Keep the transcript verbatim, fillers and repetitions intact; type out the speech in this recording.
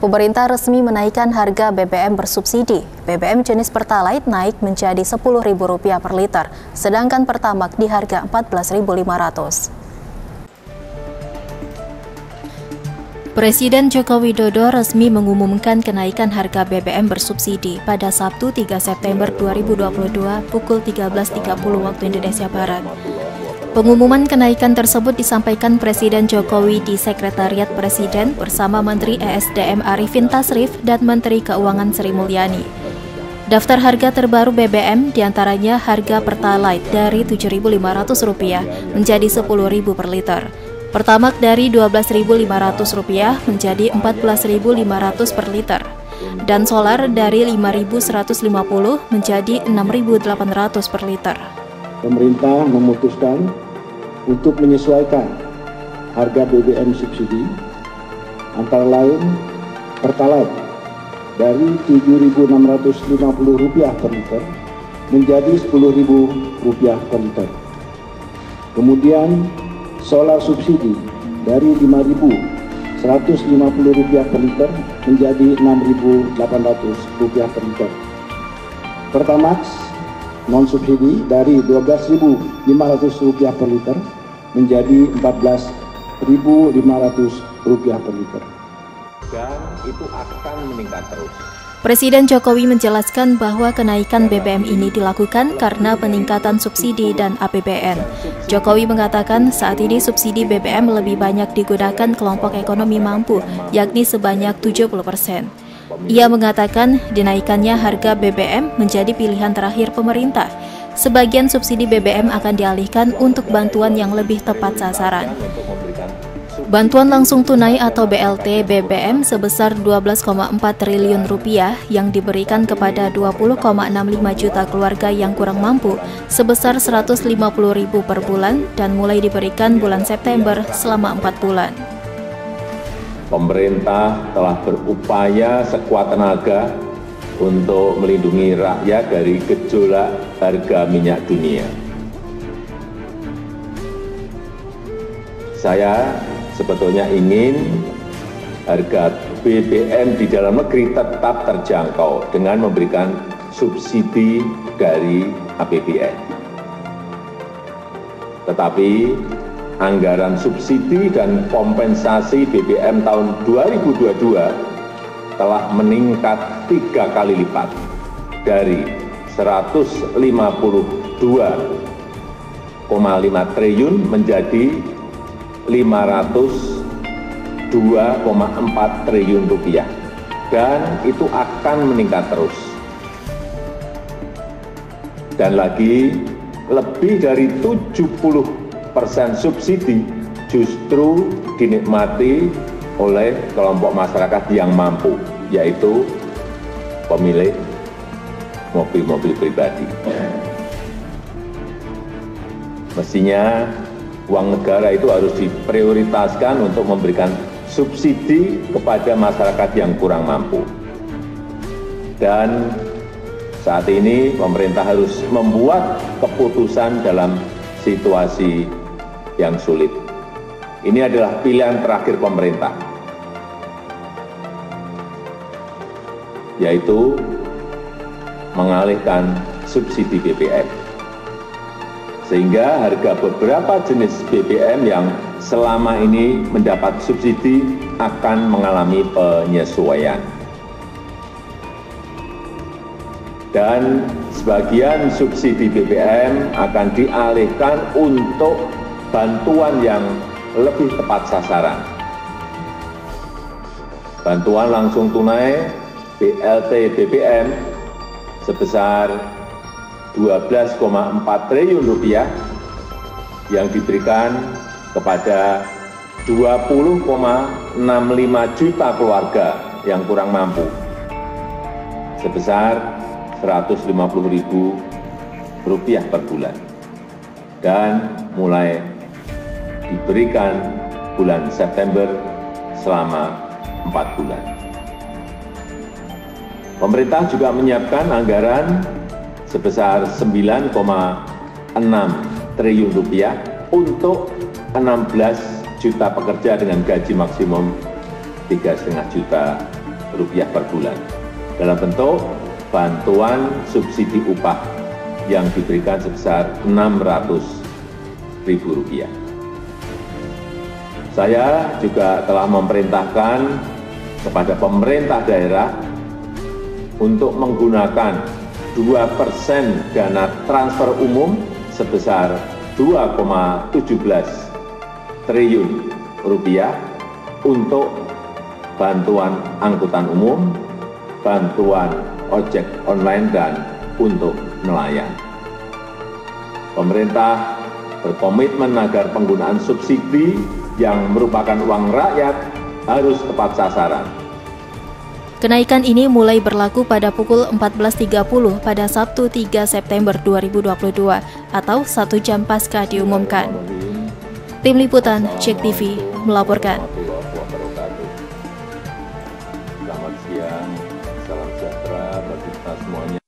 Pemerintah resmi menaikkan harga B B M bersubsidi. B B M jenis Pertalite naik menjadi sepuluh ribu rupiah per liter, sedangkan Pertamax di harga empat belas ribu lima ratus rupiah. Presiden Joko Widodo resmi mengumumkan kenaikan harga B B M bersubsidi pada Sabtu tiga September dua ribu dua puluh dua pukul tiga belas tiga puluh waktu Indonesia Barat. Pengumuman kenaikan tersebut disampaikan Presiden Jokowi di Sekretariat Presiden bersama Menteri E S D M Arifin Tasrif dan Menteri Keuangan Sri Mulyani. Daftar harga terbaru B B M diantaranya harga Pertalite dari tujuh ribu lima ratus rupiah menjadi sepuluh ribu per liter. Pertamax dari dua belas ribu lima ratus rupiah menjadi empat belas ribu lima ratus per liter. Dan solar dari lima ribu seratus lima puluh menjadi enam ribu delapan ratus per liter. Pemerintah memutuskan untuk menyesuaikan harga B B M subsidi antara lain Pertalite dari tujuh ribu enam ratus lima puluh rupiah per liter menjadi sepuluh ribu rupiah per liter. Kemudian solar subsidi dari lima ribu seratus lima puluh rupiah per liter menjadi enam ribu delapan ratus rupiah per liter. Pertamax non subsidi dari dua belas ribu lima ratus rupiah per liter menjadi empat belas ribu lima ratus rupiah per liter. Dan itu akan meningkat terus. Presiden Jokowi menjelaskan bahwa kenaikan B B M ini dilakukan karena peningkatan subsidi dan A P B N. Jokowi mengatakan saat ini subsidi B B M lebih banyak digunakan kelompok ekonomi mampu, yakni sebanyak tujuh puluh persen. Ia mengatakan dinaikannya harga B B M menjadi pilihan terakhir pemerintah. Sebagian subsidi B B M akan dialihkan untuk bantuan yang lebih tepat sasaran. Bantuan langsung tunai atau B L T B B M sebesar dua belas koma empat triliun rupiah yang diberikan kepada dua puluh koma enam lima juta keluarga yang kurang mampu sebesar seratus lima puluh ribu per bulan dan mulai diberikan bulan September selama empat bulan. Pemerintah telah berupaya sekuat tenaga untuk melindungi rakyat dari gejolak harga minyak dunia. Saya sebetulnya ingin harga B B M di dalam negeri tetap terjangkau dengan memberikan subsidi dari A P B N. Tetapi anggaran subsidi dan kompensasi B B M tahun dua ribu dua puluh dua telah meningkat tiga kali lipat dari seratus lima puluh dua koma lima triliun menjadi lima ratus dua koma empat triliun rupiah, dan itu akan meningkat terus. Dan lagi lebih dari tujuh puluh persen subsidi justru dinikmati oleh kelompok masyarakat yang mampu, yaitu pemilik mobil-mobil pribadi. Mestinya uang negara itu harus diprioritaskan untuk memberikan subsidi kepada masyarakat yang kurang mampu. Dan saat ini pemerintah harus membuat keputusan dalam situasi yang sulit. Ini adalah pilihan terakhir pemerintah, yaitu mengalihkan subsidi B B M. Sehingga harga beberapa jenis B B M yang selama ini mendapat subsidi akan mengalami penyesuaian. Dan sebagian subsidi B B M akan dialihkan untuk bantuan yang lebih tepat sasaran. Bantuan langsung tunai B L T B B M sebesar dua belas koma empat triliun rupiah yang diberikan kepada dua puluh koma enam lima juta keluarga yang kurang mampu sebesar seratus lima puluh ribu rupiah per bulan, dan mulai diberikan bulan September selama empat bulan. Pemerintah juga menyiapkan anggaran sebesar sembilan koma enam triliun rupiah untuk enam belas juta pekerja dengan gaji maksimum tiga koma lima juta rupiah per bulan dalam bentuk bantuan subsidi upah yang diberikan sebesar enam ratus ribu rupiah. Saya juga telah memerintahkan kepada pemerintah daerah untuk menggunakan dua persen dana transfer umum sebesar dua koma tujuh belas triliun rupiah untuk bantuan angkutan umum, bantuan ojek online, dan untuk nelayan. Pemerintah berkomitmen agar penggunaan subsidi yang merupakan uang rakyat harus tepat sasaran. Kenaikan ini mulai berlaku pada pukul empat belas tiga puluh pada Sabtu tiga September dua ribu dua puluh dua atau satu jam pasca diumumkan. Tim Liputan Cek T V melaporkan. Selamat siang, salam sejahtera bagi kita semuanya.